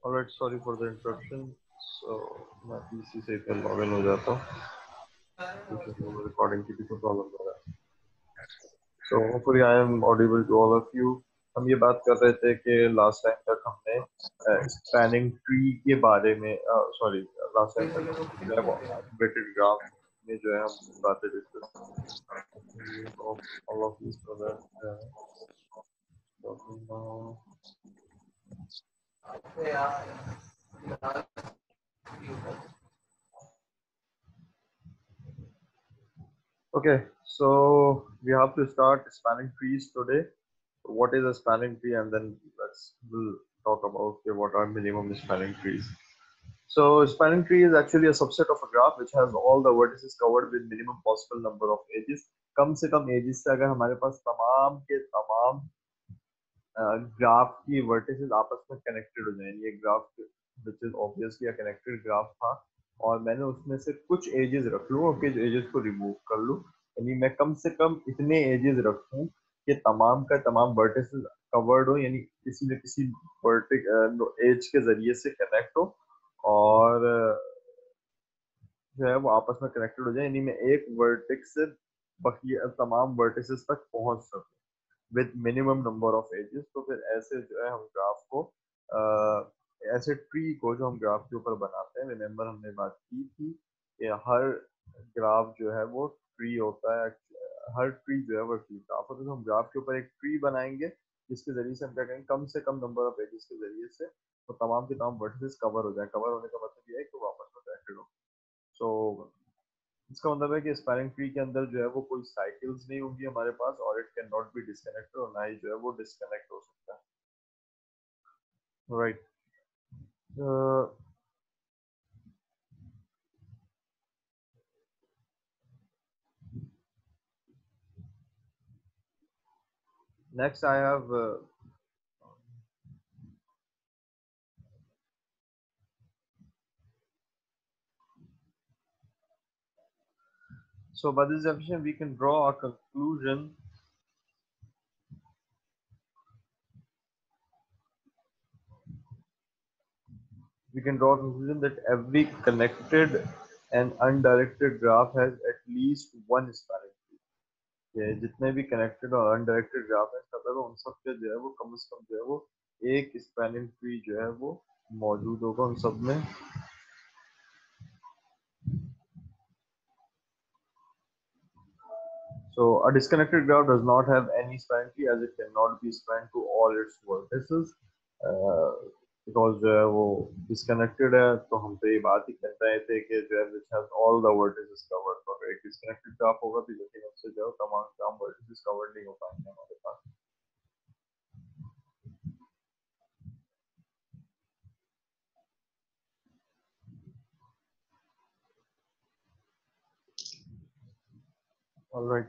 Alright, sorry for the interruption. So मैं PC से फिर लॉगिन हो जाता हूँ क्योंकि रिकॉर्डिंग की भी कोई प्रॉब्लम हो रहा है. So hopefully I am audible to all of you. हम ये बात कर रहे थे कि लास्ट टाइम तक हमने स्पैनिंग ट्री के बारे में सॉरी लास्ट टाइम तक हम जो है वो वेटेड ग्राफ में जो है हम बातें discuss all of these so that talking now. Okay, so we have to start spanning trees today. What is a spanning tree, and then we'll talk about okay, what are minimum spanning trees. So spanning tree is actually a subset of a graph which has all the vertices covered with minimum possible number of edges. कम से कम edges से अगर हमारे पास तमाम के तमाम graph की वर्टिसेस आपस में कनेक्टेड हो जाएं. ये graph which is obviously a connected graph था और मैंने उसमें से कुछ एजेस रख लूं और कुछ एजेस को रिमूव कर लूं. यानी मैं कम से कम इतने एजेस रखूं कि तमाम का तमाम वर्टिसेस कवर्ड हो, यानी किसी न किसी वर्टिक एज के जरिए से कनेक्ट हो और जो है वो आपस में कनेक्टेड हो जाए. यानी मैं एक वर्टेक्स से बाकी तमाम वर्टिसेस तक पहुंच सकूं with minimum number of edges. तो फिर ऐसे जो है हम ग्राफ को ऐसे ट्री को जो हम ग्राफ के ऊपर बनाते हैं, रिमेम्बर हमने बात की थी कि हर ग्राफ जो है वो ट्री होता है. हर ट्री जो है वो ट्री ग्राफ होता है. तो हम ग्राफ के ऊपर एक ट्री बनाएंगे जिसके जरिए से हम क्या करेंगे, कम से कम नंबर ऑफ एजेस के जरिए से तो तमाम के तमाम वर्टिसेस कवर हो जाए. कवर होने का मतलब ये है कि वो आपस में कनेक्टेड हो. सो इसका मतलब है कि स्पैनिंग ट्री के अंदर जो है वो कोई साइकिल्स नहीं होंगी हमारे पास और it can not be disconnected और ना ही जो है वो डिस्कनेक्ट हो सकता है. Right. Next I have so by this definition we can draw a conclusion that every connected and undirected graph has at least one spanning tree. ये जितने भी कनेक्टेड और अनडायरेक्टेड ग्राफ है मतलब उन सब के जो है वो कम से कम जो है वो एक स्पैनिंग ट्री जो है वो मौजूद होगा उन सब में. So a disconnected graph does not have any spanning tree as it cannot be spanned to all its vertices. Uh, because जो है वो disconnected है तो हम तो ये बात ही कर रहे थे कि जो है which has all the vertices covered. तो अगर एक disconnected graph होगा तो लेकिन उससे जो है तमाम vertices covered नहीं हो पाएंगे हमारे पास. All right,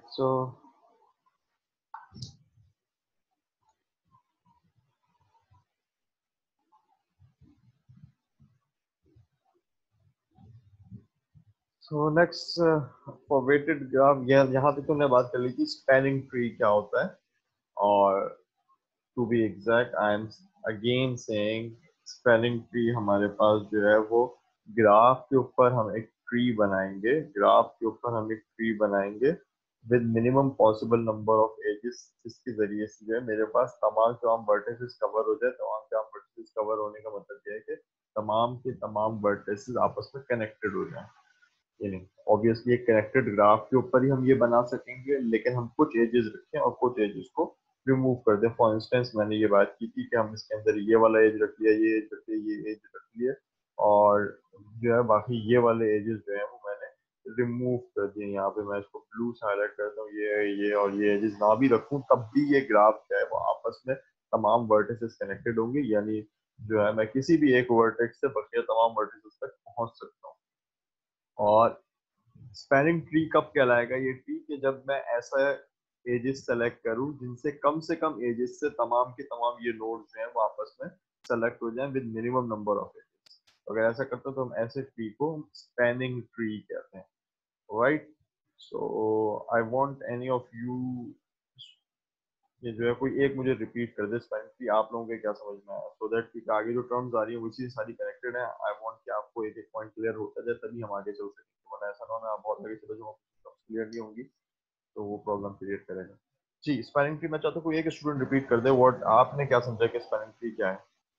so next for weighted graph यहाँ पे तुमने बात कर ली थी spanning tree क्या होता है. और to be exact I am again saying spanning tree हमारे पास जो है वो ग्राफ के ऊपर हम एक ट्री बनाएंगे. ग्राफ के ऊपर हम एक ट्री बनाएंगे with minimum possible number of edges जिसके जरिए से जो है मेरे पास तमाम तमाम वर्टिसेस कवर हो जाए. तमाम तमाम वर्टिसेस कवर होने का मतलब ये है कि तमाम के तमाम वर्टिसेस आपस में कनेक्टेड हो जाए. ये नहीं ऑब्वियसली एक कनेक्टेड ग्राफ के ऊपर ही हम ये बना सकेंगे लेकिन हम कुछ एजेस रखें और कुछ एजेस को रिमूव कर दें. फॉर इंस्टेंस मैंने ये बात की थी कि हम इसके अंदर ये वाला एज रख लिया, ये एज रख लिया, ये एज रख लिया और जो है बाकी ये वाले एजेस जो है वो मैंने रिमूव कर दिए. यहाँ पे मैं इसको ब्लू से हाईलाइट करता हूँ. ये और ये एजेस ना भी रखूँ तब भी ये ग्राफ जो है वो आपस में तमाम वर्टिसेस कनेक्टेड होंगे. यानी जो है मैं किसी भी एक वर्टेक्स से बकिया तमाम वर्टिसेस तक पहुंच सकता हूँ. और स्पैनिंग ट्री कब कहलाएगा ये ट्री कि जब मैं ऐसा एजेस सेलेक्ट करूं जिनसे कम से कम एजेस से तमाम के तमाम ये नोड्स हैं वो आपस में सेलेक्ट हो जाएं with minimum number of edges. तो अगर ऐसा करते हैं तो हम ऐसे ट्री को स्पैनिंग ट्री कहते हैं. Right. So I want any of you ये जो है कोई एक मुझे रिपीट कर दे स्पेलिंग ट्री, आप लोगों के क्या समझ में आया, सो दैट कि आगे जो टर्म्स आ रही है वो चीज सारी कनेक्टेड है। आई वांट कि आपको एक एक पॉइंट क्लियर होता जाए तभी हम आगे चल सकेंगे, वरना ऐसा ना होना आप बहुत आगे चले जाओ क्लियर नहीं होंगी तो वो प्रॉब्लम क्रिएट करेगा। जी, स्पेलिंग ट्री मैं चाहता हूँ कोई एक स्टूडेंट रिपीट कर दे व्हाट आपने क्या समझा कि स्पेलिंग ट्री क्या है।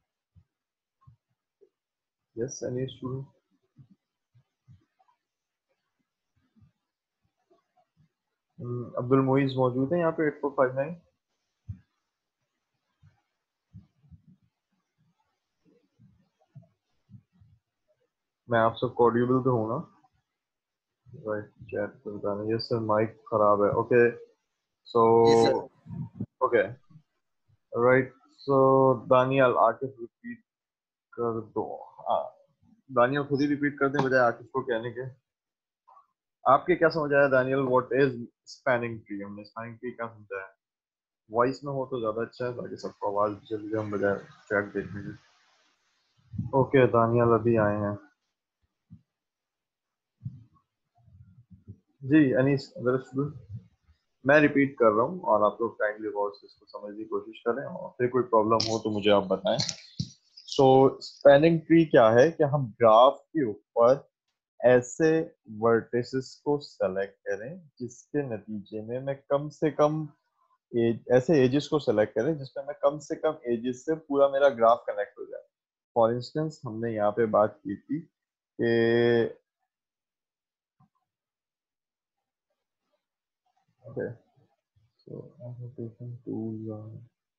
Yes, any student? Abdul Moiz मौजूद है यहाँ पे 8459? मैं आप सबको ऑडिबल तो हूँ ना? राइट, चैट पे बताना। यस सर, माइक खराब है। Okay, so ji sir. Okay, right, so Daniyal Akif repeat कर दो। हाँ, दानियल खुद ही रिपीट कर दे बजाय आकिफ को कहने के। आपके क्या समझ आया Daniyal, what is spanning tree? हमने स्पैनिंग ट्री क्या समझा है? वॉइस में हो तो ज्यादा अच्छा है ताकि सबको आवाज जल्दी हम बजाय चैट देखने की। ओके, दानियल अभी आए हैं। जी अनीस, अगर मैं रिपीट कर रहा हूँ और आप लोग काइंडली गौर से इसको समझने की कोशिश करें और फिर कोई प्रॉब्लम हो तो मुझे आप बताएं। सो स्पैनिंग ट्री क्या है कि हम ग्राफ के ऊपर ऐसे वर्टिसेस को सेलेक्ट करें जिसके नतीजे में मैं कम से कम ऐसे एजेस को सेलेक्ट करें जिसमें मैं कम से कम एजेस से पूरा मेरा ग्राफ कनेक्ट हो जाए। फॉर इंस्टेंस हमने यहाँ पे बात की थी कि okay, so annotation tool,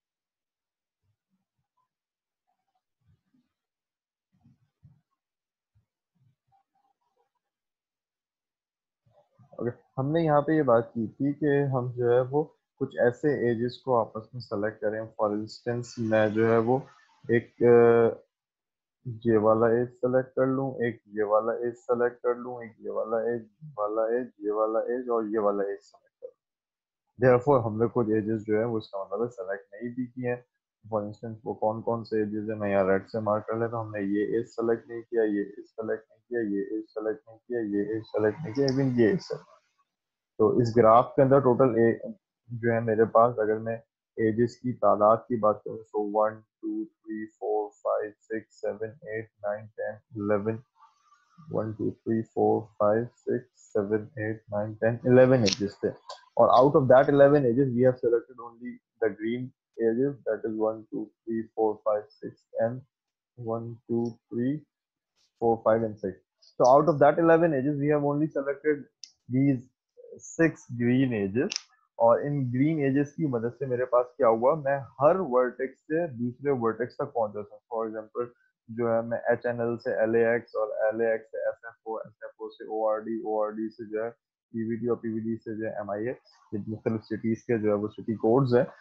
okay, हमने यहाँ पे ये बात की थी कि हम जो है वो कुछ ऐसे एजेस को आपस में सेलेक्ट करें। फॉर इंस्टेंस मैं जो है वो एक ये वाला एज सेलेक्ट कर लूँ, एक ये वाला एज सेलेक्ट कर लूँ, एक ये वाला एज, ये वाला एज, ये वाला एज और ये वाला एज सेलेक्ट कर लूँ। देयरफॉर हमने कुछ एजेस जो है वो इसका मतलब है सेलेक्ट नहीं भी किए हैं। फॉर इंस्टेंस वो कौन कौन से एजेस है मैं यहाँ रेड से मार्क कर लेता हूँ। हमने ये एज सेलेक्ट नहीं किया, ये एज सेलेक्ट नहीं किया, ये एज सेलेक्ट नहीं किया, ये एज सेलेक्ट नहीं किया, इवन ये एज। तो इस ग्राफ के अंदर टोटल जो है मेरे पास, अगर मैं एजेस की तादाद की बात करूँ तो 1 2 3 4 5 6 7 8 9 10 11, 1 2 3 4 5 6 7 8 9 10 11 एजेस थे। और out of that 11 edges we have selected only the green edges, that is 1 2 3 4 5 6 and 1 2 3 4 5 and 6. So out of that 11 edges, we have only selected these 6 green edges. और इन ग्रीन एजेस की मदद से मेरे पास क्या हुआ, मैं हर वर्टेक्स से दूसरे वर्टेक्स तक पहुंच जाता हूँ। फॉर एग्जांपल जो है मैं एच एन एल से एल ए एक्स और एल ए एक्स से एस एफ ओ से ओ आर डी से जो है पीवीडी और पीवीडी से जो है एम आई ए, मुख्तलिफ सिटीज के जो है वो सिटी कोड्स है,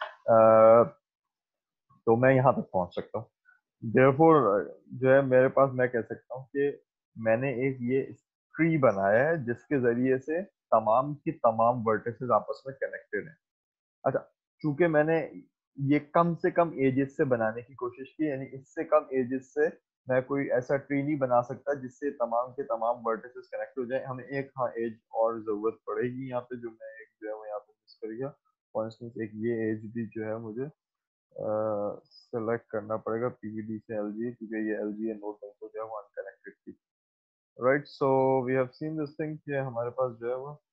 तो मैं यहाँ तक पहुंच सकता हूँ। देयरफॉर जो है मेरे पास, मैं कह सकता हूँ कि मैंने एक ये ट्री बनाया है जिसके जरिए से तमाम की तमाम वर्टिसेस आपस में कनेक्टेड हैं। अच्छा, चूंकि मैंने ये कम से कम एजेस से बनाने की कोशिश की, यानी इससे कम एजेस से मैं कोई ऐसा ट्री नहीं बना सकता जिससे तमाम के तमाम वर्टिसेस कनेक्ट हो जाए। हमें एक हाँ एज और जरूरत पड़ेगी यहाँ पे, जो मैं एक जो है वो यहाँ पे मिस कर गया। फॉर इंस्टेंस एक ये एज भी जो है मुझे सेलेक्ट करना पड़ेगा पीवीडी से एलजी, क्योंकि ये एलजी नोट तो जो है वो अनकनेक्टेड थी। Right, so we have seen this thing कि हमारे पास जो है वो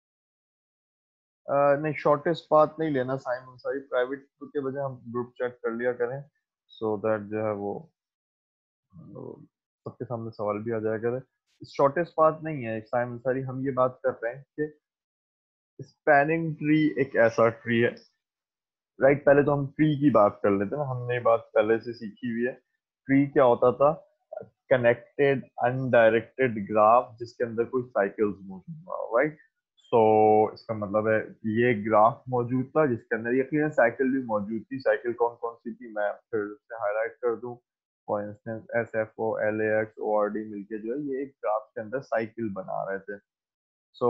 नहीं, शॉर्टेस्ट पाथ नहीं लेना साइमन, सारी प्राइवेट के बजाय हम ग्रुप चैट कर लिया करें, सो दैट जो है वो सबके सामने सवाल भी आ जाया करे। शॉर्टेस्ट पाथ नहीं है साइमन सारी, हम ये बात कर रहे हैं कि स्पैनिंग ट्री एक ऐसा ट्री है। राइट, पहले तो हम ट्री की बात कर लेते हैं ना, हमने ये बात पहले से सीखी हुई है। ट्री क्या होता था? कनेक्टेड अनडायरेक्टेड ग्राफ जिसके अंदर कोई साइकिल्स मौजूद ना हो। राइट, सो इसका मतलब है ये ग्राफ मौजूद था जिसके अंदर यकीनन साइकिल भी मौजूद थी। साइकिल कौन कौन सी थी मैं फिर से हाईलाइट कर दूं। For instance S F O L A X O R D मिलके जो है ये एक ग्राफ के अंदर साइकिल बना रहे थे। सो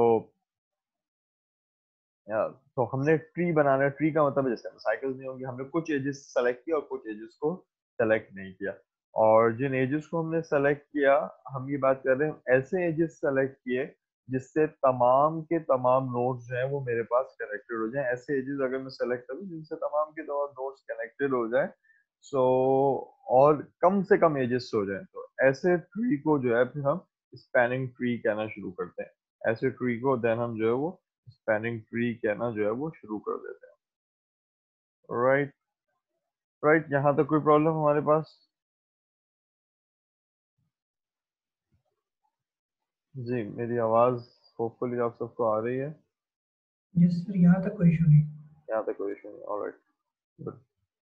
तो हमने ट्री बनाना, ट्री का मतलब है जैसे साइकिल्स नहीं होंगी, हमने कुछ एजेस सेलेक्ट किया और कुछ एजेस को सेलेक्ट नहीं किया। और जिन एजेस को हमने सेलेक्ट किया, हम ये बात कर रहे हैं ऐसे एजेस सेलेक्ट किए जिससे तमाम के तमाम नोड्स जो हैं वो मेरे पास कनेक्टेड हो जाएं। ऐसे एजेस अगर मैं सेलेक्ट करूं जिनसे तमाम के तमाम नोड्स कनेक्टेड हो जाएं, सो और कम से कम एजेस हो जाएं, तो ऐसे ट्री को जो है फिर हम स्पैनिंग ट्री कहना शुरू करते हैं। ऐसे ट्री को देन हम जो है वो स्पैनिंग ट्री कहना जो है वो शुरू कर देते हैं। राइट, राइट, यहाँ तक कोई प्रॉब्लम हमारे पास? जी, मेरी आवाज होपफुली आप सबको आ रही है। यस सर, यहाँ तक कोई इशू नहीं। यहाँ तक कोई इशू नहीं। Alright, good.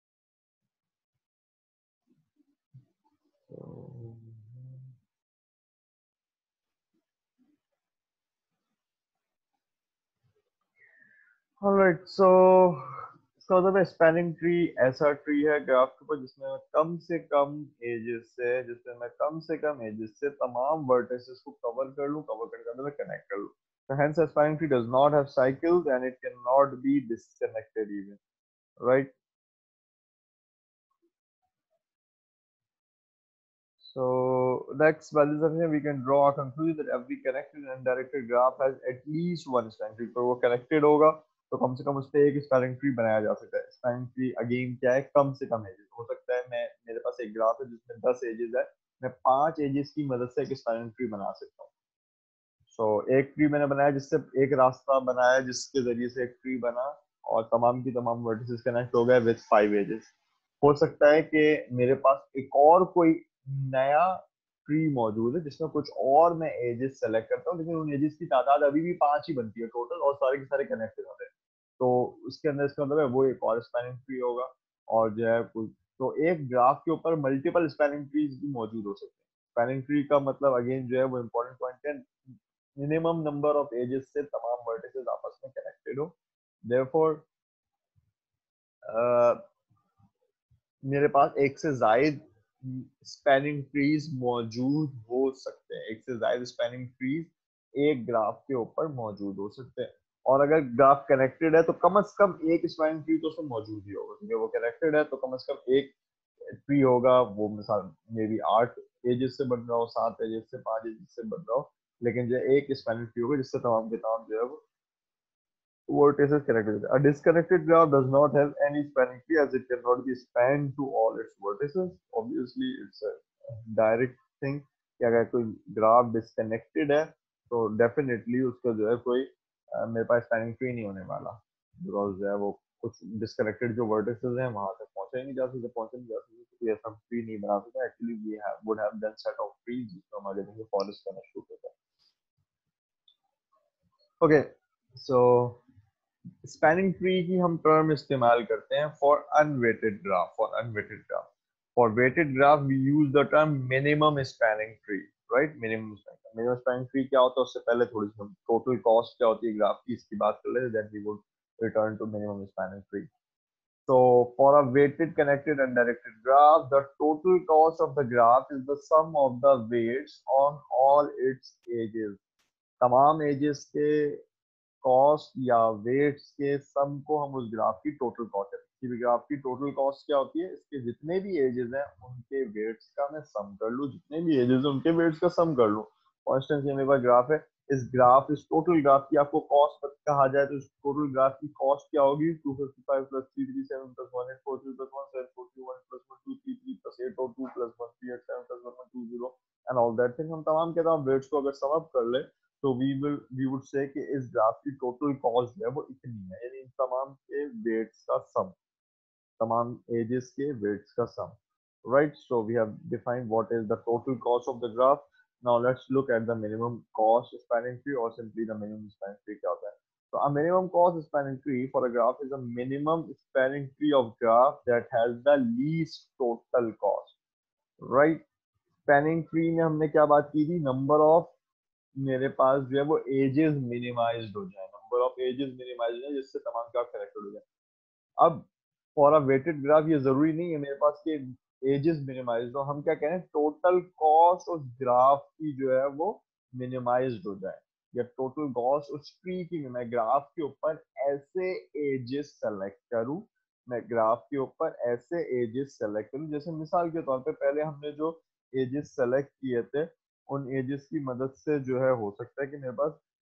ऑलराइट, सो इसका मतलब है स्पैनिंग ट्री ऐसा ट्री है ग्राफ के ऊपर जिसमें मैं कम से कम एजेस से तमाम वर्टिसेस को कवर कर लूं, कवर करने का मतलब कनेक्ट कर लूं। So hence a spanning tree does not have cycles and it cannot be disconnected even, right? So next, by this definition, we can draw a conclusion that every connected and directed graph has at least one spanning tree. तो वो connected होगा तो कम से कम उस पे एक spanning tree बनाया जा सकता है। स्पैनिंग ट्री अगेन क्या है, कम से कम एजेस हो सकता है। मैं मेरे पास एक ग्राफ है जिसमें 10 एजेस है, मैं 5 एजेस की मदद से एक स्पैनिंग ट्री बना सकता हूँ। सो एक ट्री मैंने बनाया जिससे एक रास्ता बनाया जिसके जरिए से एक ट्री बना और तमाम की तमाम वर्टिसेस कनेक्ट हो गए विद 5 एजेस। हो सकता है कि मेरे पास एक और कोई नया ट्री मौजूद है जिसमें कुछ और मैं एजेस सेलेक्ट करता हूँ, लेकिन उन एजेस की तादाद अभी भी 5 ही बनती है टोटल और सारे के सारे कनेक्टेड होते हैं। तो उसके अंदर इसका मतलब है वो एक और स्पैनिंग ट्री होगा। और जो है तो एक ग्राफ के ऊपर मल्टीपल स्पैनिंग ट्रीज भी मौजूद हो सकते हैं। स्पैनिंग ट्री का मतलब अगेन जो है वो इम्पोर्टेंट पॉइंट है, मिनिमम नंबर ऑफ एजेस से तमाम वर्टिसेस आपस में कनेक्टेड हो। देयरफॉर मेरे पास एक से जायद स्पैनिंग ट्रीज मौजूद हो सकते हैं। एक से जायद स्पैनिंग ट्रीज एक ग्राफ के ऊपर मौजूद हो सकते हैं। और अगर ग्राफ कनेक्टेड है तो कम से कम एक स्पैनिंग ट्री तो उसमें मौजूद ही होगा, क्योंकि वो कनेक्टेड है तो कम से कम एक ट्री होगा। वो मिसाल मे बी 8 एजेस से बन रहा हो, 7 एजेस से, 5 एजेस से बन रहा हो, लेकिन जो है एक स्पैनिंग ट्री होगा जिससे तमाम के तमाम जो है वो vertex is connected. A disconnected graph does not have any spanning tree as it cannot be spanned to all its vertices. Obviously, it's a direct thing कि अगर कोई ग्राफ डिस्कनेक्टेड है तो डेफिनेटली उसका जो है कोई मेरे पास स्पैनिंग ट्री नहीं होने वाला, बिकॉज जो है वो कुछ डिस्कनेक्टेड जो वर्टिसेस हैं वहां तक पहुंचे नहीं जा सकते, तो ये सब ट्री नहीं बना सकते। Actually we would have then set of trees जिसको हम आगे देखेंगे फॉरेस्ट करना शुरू करते हैं। ओके, सो स्पैनिंग ट्री की हम टर्म इस्तेमाल करते हैं for unweighted graph. For weighted graph we use the term minimum spanning tree, right? Minimum spanning tree क्या होता है उससे पहले थोड़ी सी हम टोटल कॉस्ट क्या होती है ग्राफ की इसकी बात कर लेते हैं, then we would return to minimum spanning tree. So for a weighted, connected and directed graph, the total cost of the graph is the sum of the weights on all its edges. तमाम edges के cost या weights के sum को हम उस graph की total cost है। किसी भी ग्राफ की टोटल कॉस्ट क्या होती है, इसके जितने भी एजेस हैं उनके वेट्स का मैं सम कर लूँ, जितने भी एजेस हैं उनके वेट्स का सम कर लूँ। फॉर इंस्टेंस ये मेरे पास ग्राफ है, इस टोटल ग्राफ की आपको कॉस्ट कहा जाए तो इस टोटल ग्राफ की कॉस्ट क्या होगी, 255 plus 337 plus 1843 plus 1741 plus 1233 plus 802 plus 1387 plus 1120 and all that thing. हम तमाम के तमाम वेट्स को अगर सम अप कर ले तो वी वुड से कि इस ग्राफ की टोटल कॉस्ट जो है वो इतनी है, यानी इन तमाम के वेट्स का सम, तमाम एजेस के वेट्स का सम, right? So we have defined what is the total cost of the graph. Now let's look at the minimum cost spanning tree or simply the minimum spanning tree क्या होता है। So a minimum cost spanning tree for a graph is a minimum spanning tree of graph that has the least total cost, right? Spanning tree में हमने क्या बात की थी, number of मेरे पास जो है वो एजेस मिनिमाइज्ड हो जाए, नंबर ऑफ एजेस मिनिमाइज हो जाए जिससे तमाम ग्राफ कनेक्टेड हो जाए। अब फॉर अ वेटेड ग्राफ ये जरूरी नहीं है मेरे पास के एजेस मिनिमाइज हो, हम क्या कह रहे हैं टोटल कॉस्ट उस ग्राफ की जो है वो मिनिमाइज्ड हो जाए, या टोटल कॉस्ट उस ट्री की। मैं ग्राफ के ऊपर ऐसे एजेस सेलेक्ट करूं, मैं ग्राफ के ऊपर ऐसे एजेस सेलेक्ट करूं, जैसे मिसाल के तौर पे पहले हमने जो एजेस सेलेक्ट किए थे उन एजेस की मदद से जो है हो सकता है कि मेरे पास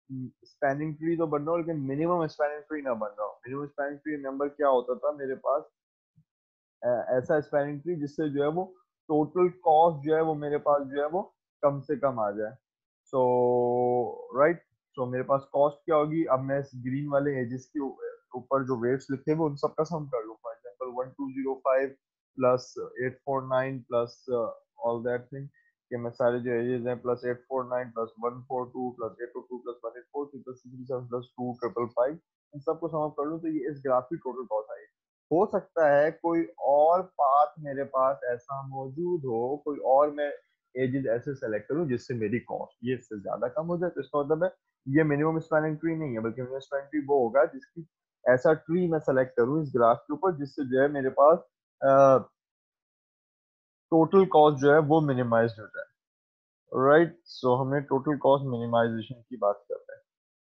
स्पैनिंग ट्री तो बन रहा हूँ लेकिन मिनिमम स्पैनिंग ट्री ना बन रहा हूँ। मिनिमम स्पैनिंग ट्री नंबर क्या होता था मेरे पास, ऐसा स्पैनिंग ट्री जिससे जो है वो टोटल कॉस्ट जो है वो मेरे पास जो है वो कम से कम आ जाए। सो राइट, सो मेरे पास कॉस्ट क्या होगी, अब मैं इस ग्रीन वाले एजेस के ऊपर जो वेट्स लिखे हुए उन सबका सम कर लूँ। For example 1205 plus 849 plus all that thing, कि मैं सारे जो एजेस हैं plus 849 plus 142 plus 802 plus 1843 plus 637 plus 2555, इन सबको सम अप कर लूँ तो ये इस ग्राफ की टोटल कॉस्ट आएगी। हो सकता है कोई और पाथ मेरे पास ऐसा मौजूद हो, कोई और मैं एजेस ऐसे सेलेक्ट करूं जिससे मेरी कॉस्ट ये इससे ज्यादा कम हो जाए, तो इसका मतलब है ये मिनिमम स्पैनिंग ट्री नहीं है, बल्कि मिनिमम स्पैनिंग ट्री वो होगा जिसकी ऐसा ट्री मैं सेलेक्ट करूं इस ग्राफ के ऊपर जिससे जो है मेरे पास टोटल कॉस्ट जो है वो मिनिमाइज हो जाए। राइट, सो हमने टोटल कॉस्ट मिनिमाइजेशन की बात कर रहे हैं।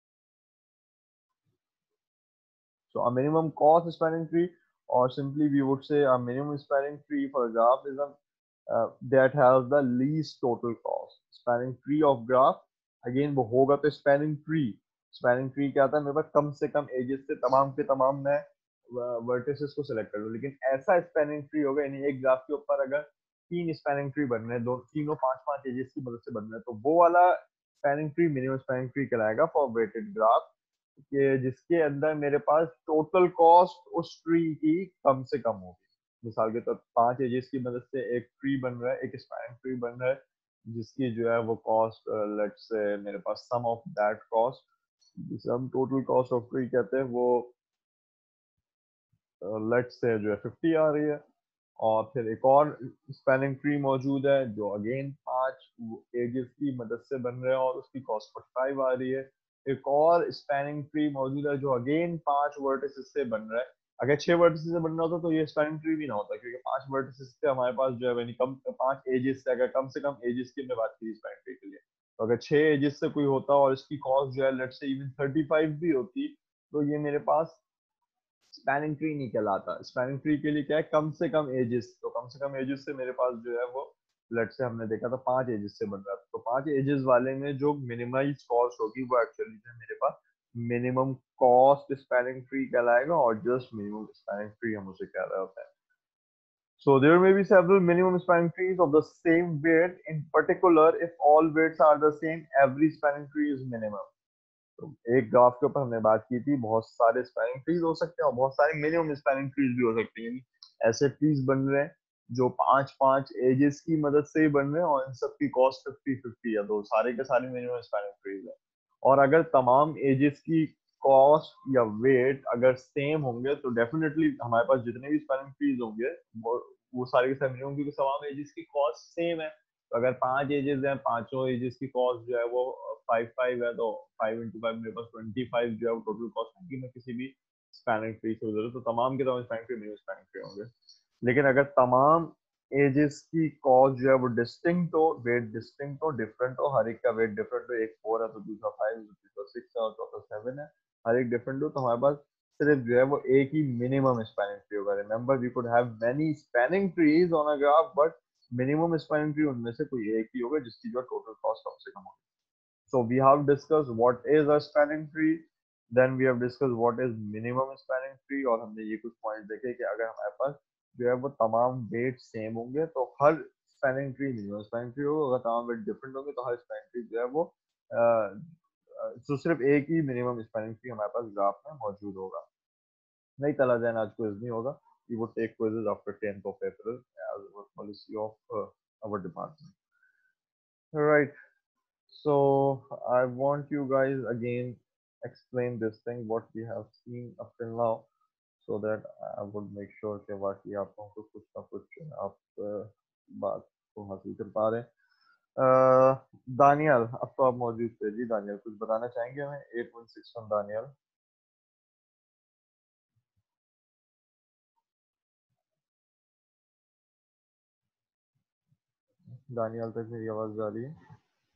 So a minimum cost spanning tree, or simply we would say a minimum spanning tree for a graph is a that has the least total cost. Spanning tree of graph, again वो होगा तो spanning tree. Spanning tree क्या था, मेरे पास कम से कम edges से तमाम के तमाम मैं वर्टिसेस को सिलेक्ट कर लूँ, लेकिन ऐसा स्पैनिंग ट्री होगा यानी एक ग्राफ के ऊपर अगर तीन स्पैनिंग ट्री बन रहे हैं, दो तीनों पांच पांच एजेस की मदद से बन रहे हैं, तो वो वाला spanning tree minimum spanning tree कहलाएगा फॉर वेटेड ग्राफ, कि जिसके अंदर मेरे पास टोटल कॉस्ट उस ट्री की कम से कम होगी। मिसाल के तौर पांच एजेस की मदद से एक ट्री बन रहा है, एक स्पैनिंग ट्री बन रहा है जिसकी जो है वो कॉस्ट लेट्स से मेरे पास सम ऑफ दैट कॉस्ट, जिसे हम टोटल कॉस्ट ऑफ ट्री कहते हैं, वो लेट्स से जो है 50 आ रही है। और फिर एक और स्पैनिंग ट्री मौजूद है जो अगेन पांच एजेस की मदद से बन रहे हैं और उसकी कॉस्ट 45 आ रही है। एक और स्पैनिंग ट्री मौजूद है जो अगेन पांच वर्टिसेस से बन रहा है। अगर छह वर्टिसेस से बन रहा होता तो ये स्पैनिंग ट्री भी ना होता, क्योंकि पांच वर्टिसेस से हमारे पास जो है यानी कम पांच एजेस से, अगर कम से कम एजेस की मैं बात की स्पैनिंग ट्री के लिए, तो अगर छह एजेस से कोई होता और इसकी कॉस्ट जो है लेट्स से इवन 35 भी होती, तो ये मेरे पास स्पैनिंग ट्री नहीं कहलाता। स्पैनिंग ट्री के लिए क्या है, कम से कम एजेस, तो कम से कम एजेस से मेरे पास जो है वो लेट से हमने देखा था पांच एजेस से बन रहा था, तो पांच एजेस वाले में जो मिनिमाइज कॉस्ट होगी वो एक्चुअली जो है मेरे पास मिनिमम कॉस्ट स्पैनिंग ट्री कहलाएगा, और जस्ट मिनिमम स्पैनिंग ट्री हम उसे कह रहे होते हैं। So there may be several minimum spanning trees of the same weight. In particular, if all weights are the same, every spanning tree is minimum. तो एक ग्राफ के ऊपर हमने बात की थी, बहुत सारे स्पैनिंग ट्रीज हो सकते हैं और बहुत सारे मिनिमम स्पैनिंग ट्रीज भी हो सकते हैं। ऐसे ट्रीज बन रहे हैं जो पांच पांच एजेस की मदद से ही बन रहे हैं और इन सब की कॉस्ट 50-50 है, तो सारे के सारे मिनिमम स्पैनिंग ट्रीज है। और अगर तमाम एजेस की कॉस्ट या वेट अगर सेम होंगे तो डेफिनेटली हमारे पास जितने भी स्पैनिंग ट्रीज होंगे वो सारे के सारे मिनिमम, क्योंकि तमाम एजेस की कॉस्ट सेम है। तो अगर पांच एजेस हैं, पांचों एजेस की कॉस्ट जो है वो 5 5 है, तो 5 × 5 मेरे पास 25 जो है वो टोटल कॉस्ट होगी मैं किसी भी स्पैनिंग ट्री से उधर, तो तमाम के तमाम spanning tree minimum spanning tree होंगे। लेकिन अगर तमाम एजेस की कॉस्ट जो है वो डिस्टिंक्ट हो, वेट डिस्टिंक्ट हो, डिफरेंट हो, हर एक का वेट डिफरेंट हो, एक 4 है तो दूसरा 5 है, तीसरा 6 है और चौथा 7 है, हर एक डिफरेंट हो, तो हमारे पास सिर्फ जो है वो एक ही मिनिमम स्पैनिंग ट्री होगा। Remember we could have many spanning trees on a graph, but minimum spanning tree उनमें से कोई एक ही होगा जिसकी जो टोटल कॉस्ट कम से कम होगी। So we have discussed what is a spanning tree, then we have discussed what is minimum spanning tree, और हमने ये कुछ पॉइंट देखे कि अगर हमारे पास जो है वो तमाम वेट सेम होंगे तो हर spanning tree minimum spanning tree होगा, अगर तमाम वेट डिफरेंट होंगे तो हर स्पैनिंग ट्री जो है वो तो सिर्फ एक ही मिनिमम स्पैनिंग ट्री हमारे पास ग्राफ में मौजूद होगा। नहीं चला जाए आज क्विज नहीं होगा, we would take quizzes after 10th of April as a policy of our department. Right. So I want you guys again explain this thing what we have seen up till now, so that I would make sure कि वाकई आप लोगों को कुछ ना कुछ आप बात को हासिल कर पा रहे हैं। दानियल, अब तो आप मौजूद थे जी, दानियल कुछ बताना चाहेंगे हमें? 8161 दानियल, दानियल तक मेरी आवाज जा रही है?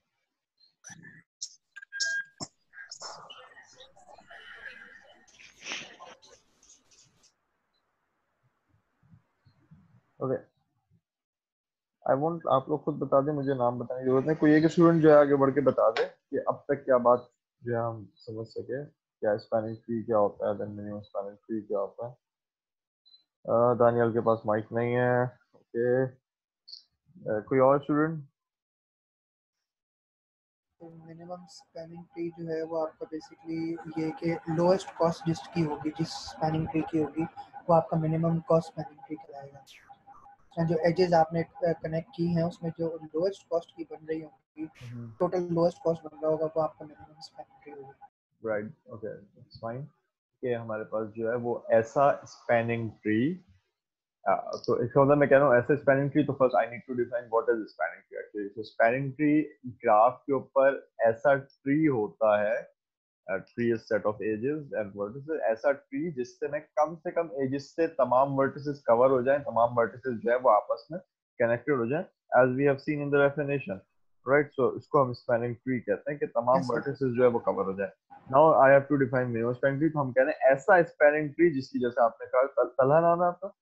ओके, आई वांट आप लोग खुद बता दें, मुझे नाम बताने की जरूरत नहीं, कोई एक स्टूडेंट जो है आगे बढ़ के बता दे कि अब तक क्या बात जो हम समझ सके क्या स्पैनिंग ट्री क्या होता है, देन मिनिमम स्पैनिंग ट्री क्या होता है। दानियल के पास माइक नहीं है। ओके, कोई और स्टूडेंट? तो मिनिमम स्पैनिंग ट्री जो है वो आपका बेसिकली ये कि लोएस्ट कॉस्ट जिसकी होगी, जिस स्पैनिंग ट्री की होगी, वो आपका मिनिमम कॉस्ट स्पैनिंग ट्री कहलाएगा। उसमें जो एजेस आपने कनेक्ट की हैं उसमें जो लोएस्ट कॉस्ट की बन रही होगी, टोटल लोएस्ट कॉस्ट बन रहा होगा, वो आपका मिनिमम स्पैनिंग ट्री होगी। Right, okay, it's fine. कि हमारे पास जो है वो ऐसा स्पैनिंग ट्री, तो इसका मतलब मैं कह रहा हूँ ऐसे स्पैनिंग ट्री, तो first I need to define what is spanning tree actually. तो स्पैनिंग ट्री ग्राफ के ऊपर ऐसा ट्री होता है, tree is set of edges and vertices, ऐसा ट्री जिससे मैं कम से कम एजेस से तमाम वर्टिसेस कवर हो जाएं, तमाम वर्टिसेस जो है वो आपस में कनेक्टेड हो जाएं, as we have seen in the definition. Right, so इसको हम स्पैनिंग ट्री कहते हैं कि तमाम यस सर। वर्टिसेस जो है वो कवर हो जाए। Now I have to define minimum spanning tree, तो हम कह रहे हैं ऐसा स्पैनिंग ट्री जिसकी, जैसे आपने कहा, तलहा नाम है आपका?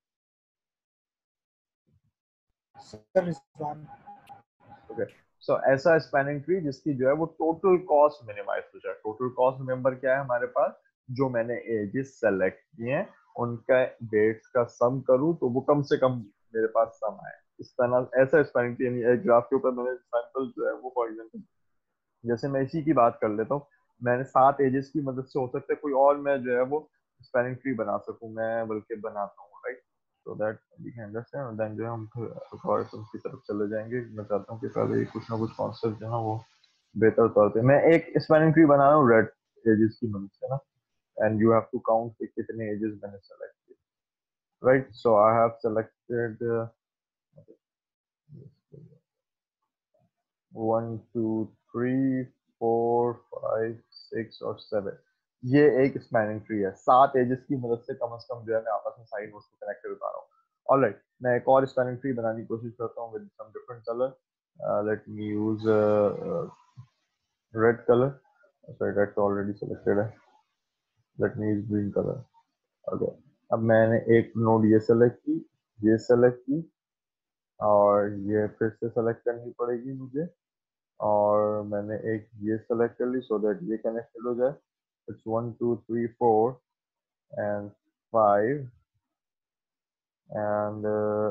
सर रिजवान। ओके, सो ऐसा स्पैनिंग ट्री जिसकी जो है वो टोटल कॉस्ट मिनिमाइज हो जाए। टोटल कॉस्ट रिमेंबर क्या है हमारे पास, जो मैंने एजेस सेलेक्ट किए हैं उनका वेट्स का सम करूं तो वो कम से कम मेरे पास सम आए। इस तरह ऐसा स्पैनिंग ट्री, यानी एक ग्राफ के ऊपर मैंने सैंपल जो है वो, फॉर एग्जांपल जैसे मैं इसी की बात कर लेता हूँ, मैंने 7 एजेस की मदद से, हो सकता है कोई और मैं जो है वो स्पेलिंग ट्री बना सकूं, मैं बल्कि बनाता हूँ, right, so that we can understand, then जो है हम अल्गोरिथम की तरफ चले जाएंगे। मैं चाहता हूँ कि पहले कुछ ना कुछ कॉन्सेप्ट जो है ना वो बेहतर तौर पे, मैं एक स्पेलिंग ट्री बना रहा हूँ रेड एजेस की मदद से ना, and you have to count कि कितने एजेस मैंने सेलेक्ट किए। Right, so I have selected 1 2 3 4 5 6 और 7। ये एक स्पैनिंग ट्री है, 7 एजेस की मदद से कम जो है मैं आपस में साइड नोड्स को कनेक्ट कर पा रहा हूँ। ऑलराइट, मैं एक और स्पैनिंग ट्री बनाने की कोशिश करता हूँ with some different colour. Let me use red colour, sorry red तो ऑलरेडी सिलेक्टेड है, let me use green colour. Okay, अब मैंने एक नोड ये सेलेक्ट की, ये सेलेक्ट की, और ये फिर से सेलेक्ट करनी पड़ेगी मुझे, और मैंने एक ये सेलेक्ट कर ली सो दैट ये कनेक्टेड हो जाए। It's 1 2 3 4 and 5 and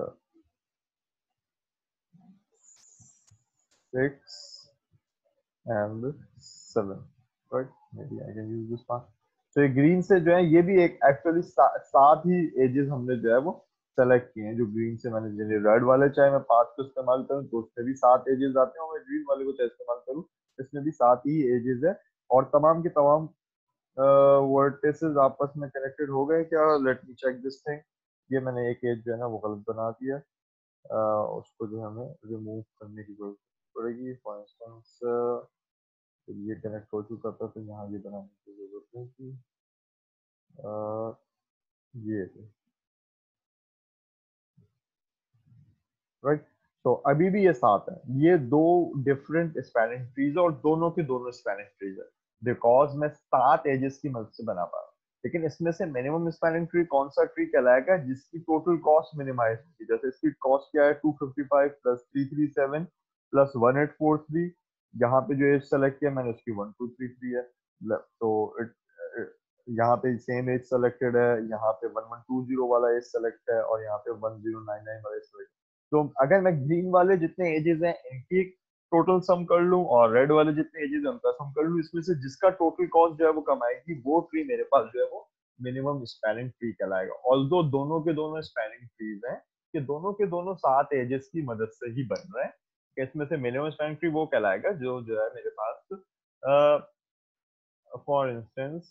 6 and 7, right, maybe I can use this one. तो ये ग्रीन से जो है ये भी एक एक्चुअली 7 ही एजेस हमने जो है वो सेलेक्ट किए हैं, जो ग्रीन से मैंने, जिन्हें रेड वाले चाहे मैं 5 को इस्तेमाल करूँ तो उसमें भी 7 एजेस आते हैं, और मैं ग्रीन वाले को चाहे इस्तेमाल करूँ इसमें भी 7 ही एजेस है, और तमाम के तमाम वर्टिसेस आपस में कनेक्टेड हो गए क्या? Let me check this thing. ये मैंने एक एज जो है ना वो गलत बना दिया, उसको जो है हमें रिमूव करने की जरूरत पड़ेगी। फॉर इंस्टेंस ये कनेक्ट हो चुका था तो यहाँ ये बनाने की जरूरत नहीं थी। ये राइट, तो अभी भी ये 7 है, ये दो डिफरेंट स्पैनिंग ट्रीज और दोनों के दोनों स्पैनिंग ट्रीज है, बिकॉज मैं 7 एजेस की मदद से बना पा रहा हूँ। लेकिन इसमें से मिनिमम स्पैनिंग ट्री कौन सा ट्री कहलाएगा जिसकी टोटल कॉस्ट मिनिमाइज होगी? जैसे इसकी कॉस्ट क्या है, 255 प्लस 337 प्लस 1843। यहाँ पे जो एज सेलेक्ट किया मैंने उसकी 1233 है, तो यहाँ पे सेम एज सेलेक्टेड है, यहाँ पे 1120 वाला एज सेलेक्ट है, और यहाँ पे 1099 वाला एज सेलेक्ट। तो अगर मैं ग्रीन वाले जितने एजेस हैं इनकी टोटल सम कर लूं और रेड वाले जितने एजेस हैं उनका सम कर लूं, इसमें से जिसका टोटल कॉस्ट जो है वो कम आएगी वो ट्री मेरे पास जो है वो मिनिमम स्पैनिंग ट्री कहलाएगा। ऑल्दो दोनों के दोनों स्पैनिंग ट्रीज हैं कि दोनों के दोनों 7 एजेस की मदद से ही बन रहे हैं, कि इसमें से मिनिमम स्पैनिंग ट्री वो कहलाएगा जो है मेरे पास फॉर इंस्टेंस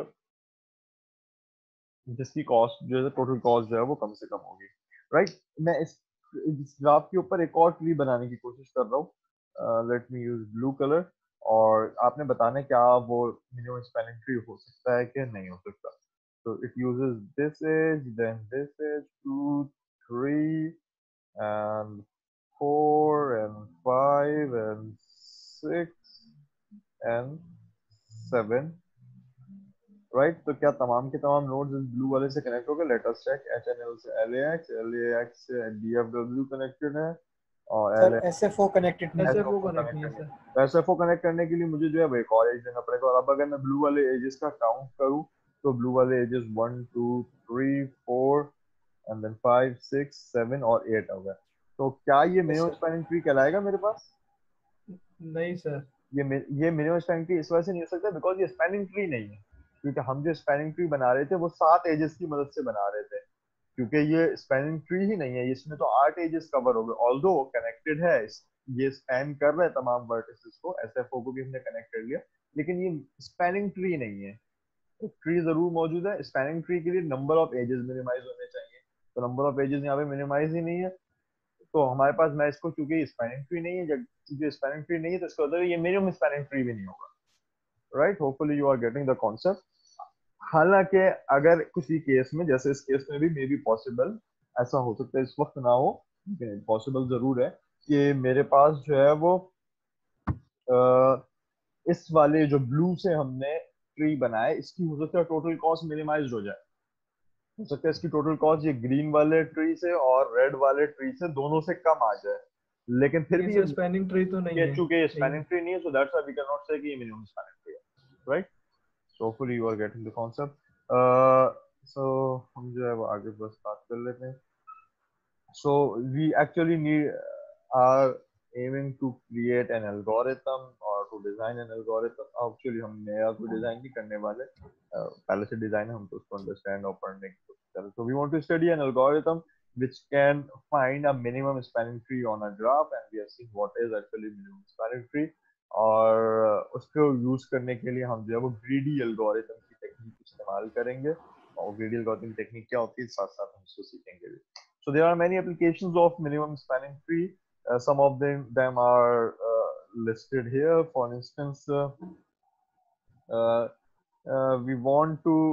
जिसकी कॉस्ट जो है टोटल कॉस्ट जो है वो कम से कम होगी। राइट, मैं इस ग्राफ के ऊपर एक और ट्री बनाने की कोशिश कर रहा हूँ। Let me use blue colour, और आपने बताना है क्या वो मिनिमम स्पैनिंग ट्री हो सकता है कि नहीं हो सकता। तो it uses this edge, then this edge, 2 3 and 4 and 5 and 6 and 7। Right, तो क्या तमाम के तमाम नोड्स इस ब्लू वाले से कनेक्ट हो गए? Let us check. H N L से L A X, L A X से डी एफ डब्ल्यू कनेक्टेड है, और सर SFO कनेक्टेड नहीं है। SFO SFO कनेक्ट नहीं है कनेक्ट करने, सर। तो SFO कनेक्ट करने के लिए मुझे जो है एक और एज देना पड़ेगा। और अब अगर मैं ब्लू वाले एजेस का काउंट करूँ तो ब्लू वाले एजेस 1 2 3 4 एंड देन 5 6 7 और 8 हो गए। तो क्या ये yes minimum sir. Spanning tree कहलाएगा मेरे पास? नहीं सर। ये मिनिमम स्पैनिंग ट्री इस वजह से नहीं हो सकता बिकॉज ये स्पैनिंग ट्री नहीं है, क्योंकि हम जो स्पैनिंग ट्री बना रहे थे वो 7 एजेस की मदद से बना रहे थे, क्योंकि ये स्पैनिंग ट्री ही नहीं है, इसमें तो 8 एजेस कवर हो गए। ऑल्दो कनेक्टेड है, ये स्पैन कर रहा है तमाम वर्टिसेस को, एसएफओ को भी हमने कनेक्ट कर लिया, लेकिन ये स्पैनिंग ट्री नहीं है। तो ट्री जरूर मौजूद है। स्पैनिंग ट्री के लिए नंबर ऑफ एजेस मिनिमाइज होने चाहिए, तो नंबर ऑफ एजेस यहाँ पे मिनिमाइज ही नहीं है। तो हमारे पास, मैं इसको, चूंकि स्पैनिंग ट्री नहीं है, जब चूंकि स्पैनिंग ट्री नहीं है तो इसका मतलब ये मिनिमम स्पैनिंग ट्री भी नहीं होगा। Right, hopefully you are getting the concept. हालांकि अगर किसी केस में, जैसे इस केस में भी मे बी पॉसिबल, ऐसा हो सकता है इस वक्त ना हो, लेकिन पॉसिबल जरूर है कि मेरे पास जो है वो इस वाले जो ब्लू से हमने ट्री बनाए, इसकी हो सकता है टोटल कॉस्ट मिनिमाइज हो जाए। हो सकता है इसकी टोटल कॉस्ट ये ग्रीन वाले ट्री से और रेड वाले ट्री से दोनों से कम आ जाए, लेकिन फिर ये भी सर स्पैनिंग ट्री तो नहीं है चूंकि ये यही। स्पैनिंग ट्री नहीं है, so that's why we can not say कि ये मिनिमम स्पैनिंग ट्री है। Right, so hopefully you are getting the concept. So हम जो है वो आगे बस बात कर लेते हैं। So we actually need are aiming to create an algorithm or to design an algorithm. Actually हम नया कोई डिजाइन नहीं करने वाले, पहले से डिजाइन है, हम तो उसको अंडरस्टैंड और पढ़ने की कोशिश करें। So we want to study an algorithm which can find a minimum spanning tree on a graph, and we have seen what is actually minimum spanning tree. और उसको यूज करने के लिए हम जो है वो ग्रीडी एल्गोरिथम की टेक्निक इस्तेमाल करेंगे, और ग्रीडी एल्गोरिथम टेक्निक क्या होती है साथ साथ हम इसको सीखेंगे भी। So there are many applications of minimum spanning tree. Some of them are listed here. For instance, uh, we want to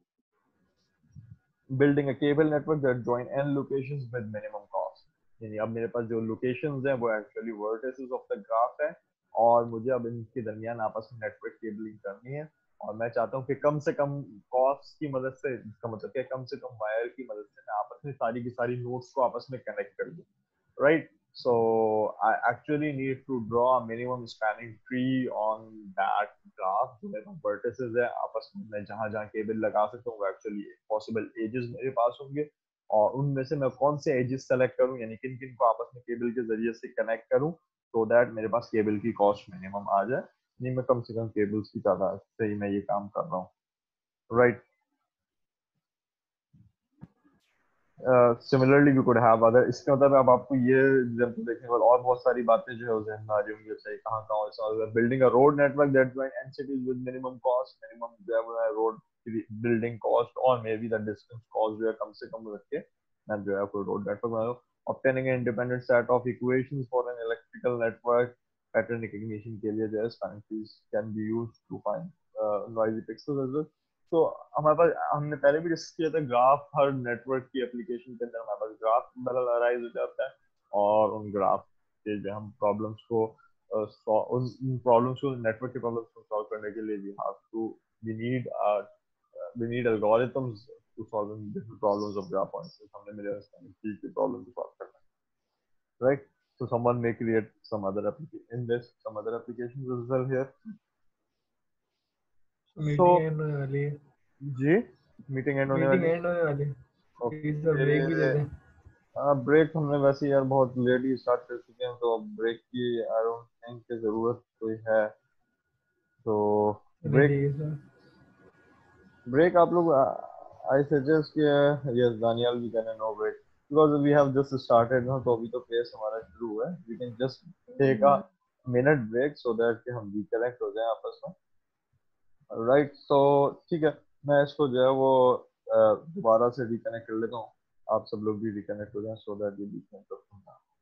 building a cable network that join n locations with minimum cost. यानी अब मेरे पास जो locations हैं वो actually vertices of the graph है, और मुझे अब इनके दरमियान आपस में नेटवर्क केबलिंग करनी है, और मैं चाहता हूँ कि कम से कम कॉस्ट की मदद से, इसका मतलब क्या, कम से कम वायर की मदद से मैं आपस में सारी की सारी नोड्स को आपस में कनेक्ट कर दूँ। Right, so I actually need to draw a minimum spanning tree on that graph जो मेरे पास vertices है, आपस में मैं जहाँ जहाँ केबल लगा सकता हूँ वो एक्चुअली पॉसिबल एजेस मेरे पास होंगे, और उनमें से मैं कौन से एजेस सेलेक्ट करूँ, यानी किन किन को आपस में केबल के जरिए से कनेक्ट करूँ, so that मेरे पास केबल की कॉस्ट मिनिमम आ जाए, नहीं मैं कम से कम केबल्स की तादाद से ही मैं ये काम कर रहा हूँ। Right, similarly we could have other, इसके मतलब अब आपको ये एग्जांपल देखने के बाद और बहुत सारी बातें जो है उस जहन में आ रही होंगी, चाहिए कहाँ कहाँ ऐसा building a road network that join and cities with minimum cost, minimum जो है वो है रोड बिल्डिंग कॉस्ट, और maybe the distance cost जो है कम से कम रख के मैं जो है कोई रोड नेटवर्क बना रहा हूँ। Obtaining an independent set of equations for an electrical network, pattern recognition के लिए जो है spanning trees can be used to find noisy pixels as well. तो हमारे पास, हमने पहले भी डिस्कस किया था, ग्राफ हर नेटवर्क की एप्लीकेशन के अंदर हमारे पास ग्राफ बदल अराइज हो जाता है, और उन ग्राफ के जो हम प्रॉब्लम्स को उन प्रॉब्लम्स को, नेटवर्क के प्रॉब्लम्स को सॉल्व करने के लिए we need we need algorithms to solve different problems of graph points. हमने मेरे अंडरस्टैंडिंग की प्रॉब्लम को सॉल्व करना है, right. So someone may create some other application in this, some other applications as well here. So meeting end होने वाली है। जी, मीटिंग एंड होने मीटिंग वाली है। एंड होने वाली है। प्लीज सर ओके, ब्रेक भी ले लें। ब्रेक हमने वैसे यार बहुत लेट ही स्टार्ट कर चुके हैं, तो अब ब्रेक की आई डोंट थिंक की जरूरत कोई है। तो चलिए ब्रेक, ठीक है सर। ब्रेक आप लोग, आई सजेस्ट कि yes Daniyal we can no break because we have just started ना, तो अभी तो पेस हमारा शुरू हुआ है। We can just take a minute break so that कि हम रिकनेक्ट हो जाएं आपस में। राइट, सो ठीक है, मैं इसको जो है वो दोबारा से रिकनेक्ट कर लेता हूँ, आप सब लोग भी रिकनेक्ट हो जाएं सो दैट ये बीच में